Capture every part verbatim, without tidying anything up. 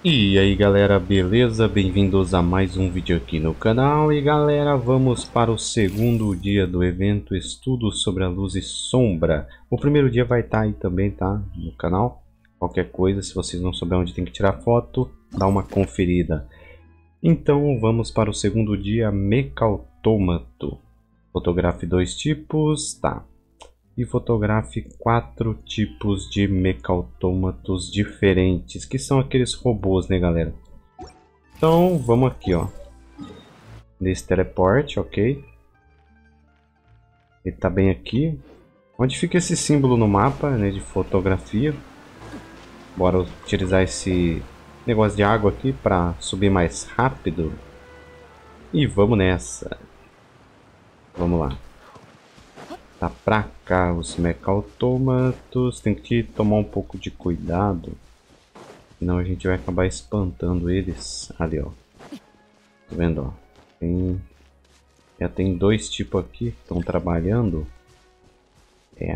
E aí galera, beleza? Bem-vindos a mais um vídeo aqui no canal. E galera, vamos para o segundo dia do evento Estudo sobre a Luz e Sombra. O primeiro dia vai estar aí também, tá? No canal. Qualquer coisa, se vocês não souberem onde tem que tirar foto, dá uma conferida. Então vamos para o segundo dia, Mecautômato. Fotografe dois tipos, tá. E fotografe quatro tipos de mecautômatos diferentes, que são aqueles robôs, né galera? Então vamos aqui, ó, nesse teleporte, ok? Ele tá bem aqui, onde fica esse símbolo no mapa, né, de fotografia. Bora utilizar esse negócio de água aqui para subir mais rápido. E vamos nessa. Vamos lá. Tá pra cá os mecautômatos. Tem que tomar um pouco de cuidado, senão a gente vai acabar espantando eles. Ali, ó. Tá vendo, ó? Tem... Já tem dois tipos aqui que estão trabalhando. É.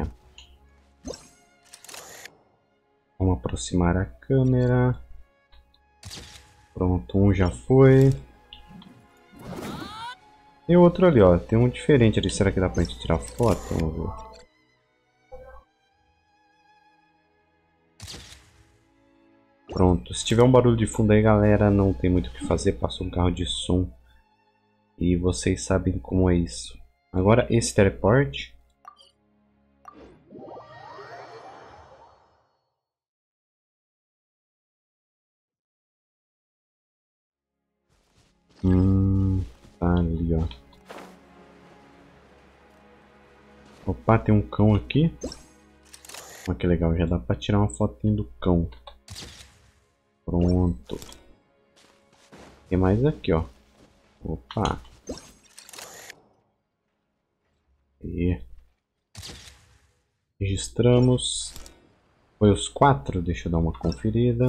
Vamos aproximar a câmera. Pronto, um já foi. E o outro ali, ó. Tem um diferente ali. Será que dá pra gente tirar foto? Vamos ver. Pronto. Se tiver um barulho de fundo aí, galera, não tem muito o que fazer. Passou um carro de som. E vocês sabem como é isso. Agora esse teleporte. Hum, tá ali, ó. Opa, tem um cão aqui. Olha que legal, já dá pra tirar uma fotinho do cão. Pronto. Tem mais aqui, ó. Opa. E registramos. Foi os quatro, deixa eu dar uma conferida.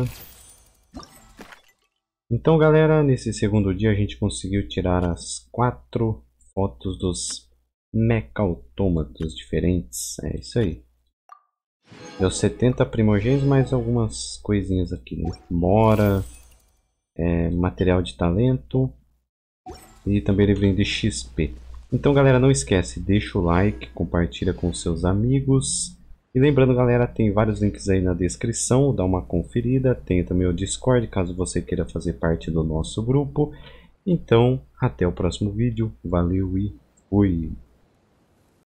Então galera, nesse segundo dia a gente conseguiu tirar as quatro fotos dos mecautômatos diferentes. É isso aí. Deu setenta primogênitos, mais algumas coisinhas aqui, né? Mora, é, material de talento e também livrinho de X P. Então galera, não esquece, deixa o like, compartilha com seus amigos. E lembrando galera, tem vários links aí na descrição, dá uma conferida. Tem também o Discord, caso você queira fazer parte do nosso grupo. Então, até o próximo vídeo. Valeu e fui!